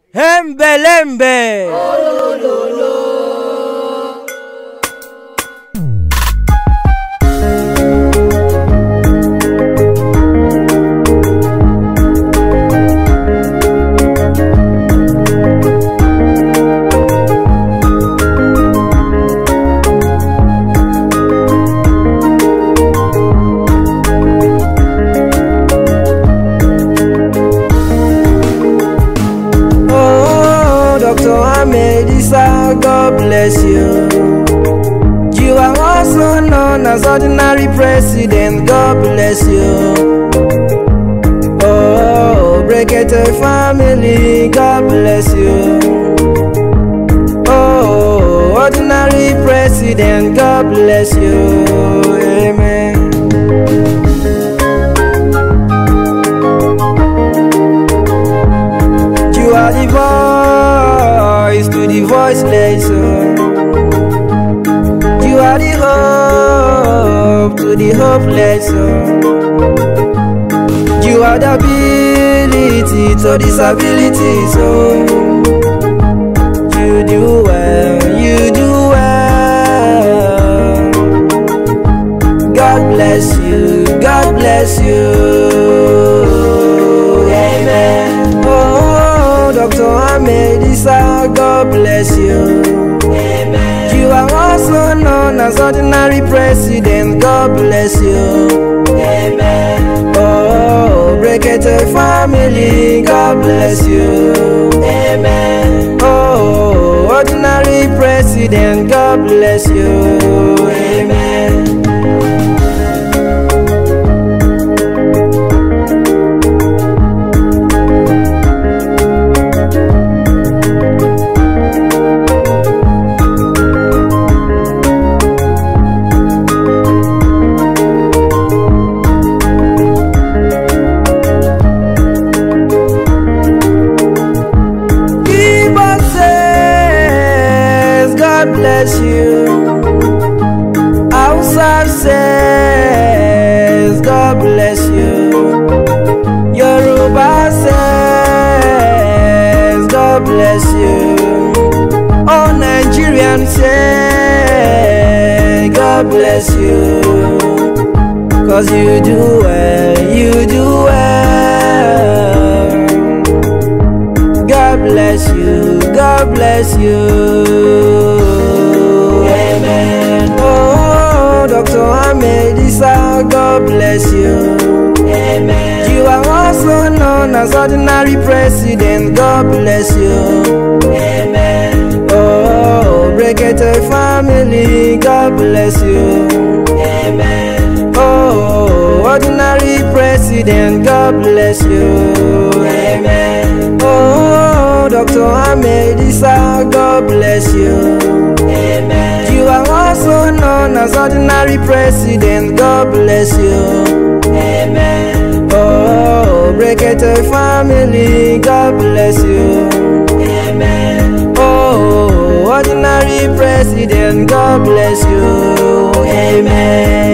Hembelembe. God bless you. You are also known as ordinary president. God bless you. Oh, Brekete family, God bless you. Oh, ordinary president, God bless you. Amen. You are the voice to the voiceless. You are the hope to the hopeless. You are the ability to disability. So you do well, you do well. God bless you, God bless you. Amen. Oh, Dr. Ahmedisa, God bless you. Amen. You are also known as ordinary president. God bless you. Amen. Oh, Brekete family, God bless you. Amen. Oh, ordinary president, God bless you. Amen. God bless you. Outside says, God bless you. Yoruba says, God bless you. All Nigerians say, God bless you. Cause you do well, you do well. God bless you, God bless you. Amen. Oh, Dr. Ahmedisa, God bless you. Amen. You are also known as ordinary president. God bless you. Amen. Oh, Brekete family, God bless you. Amen. Oh, ordinary president, God bless you. Amen. Oh, Dr. Ahmedisa, God bless you. Amen. You are also known as ordinary president. God bless you. Amen. Oh, Brekete family, God bless you. Amen. Oh, ordinary president, God bless you. Amen.